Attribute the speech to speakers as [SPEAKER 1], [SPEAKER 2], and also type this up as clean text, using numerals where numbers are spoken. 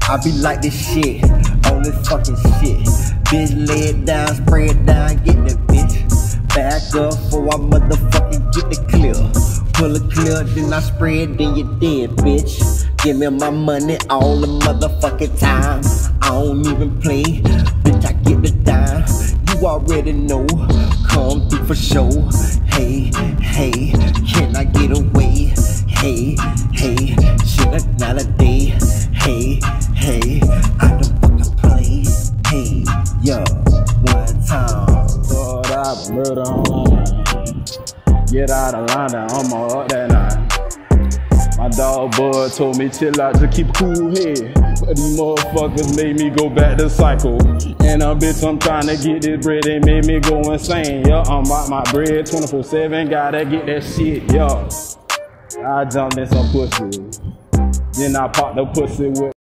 [SPEAKER 1] I be like this shit, on this fucking shit. Bitch, lay it down, spray it down, get the bitch. Back up for I motherfucking get the clear. Pull it clear, then I spray it, then you dead, bitch. Give me my money all the motherfucking time. I don't even play, bitch, I get the dime. You already know, come through for show. Hey, hey, can I get away? Hey, hey, shit not a day. Hey, hey, I don't fucking play. Hey, yo, one time.
[SPEAKER 2] Thought I murder online. Get out of line, I'm up that night. My dog Bud told me chill out, just keep a cool head. But these motherfuckers made me go back to cycle. And bitch, I'm trying to get this bread, they made me go insane. Yeah, I'm about my bread 24/7, gotta get that shit, yeah. I jumped in some pussy, then I popped the pussy with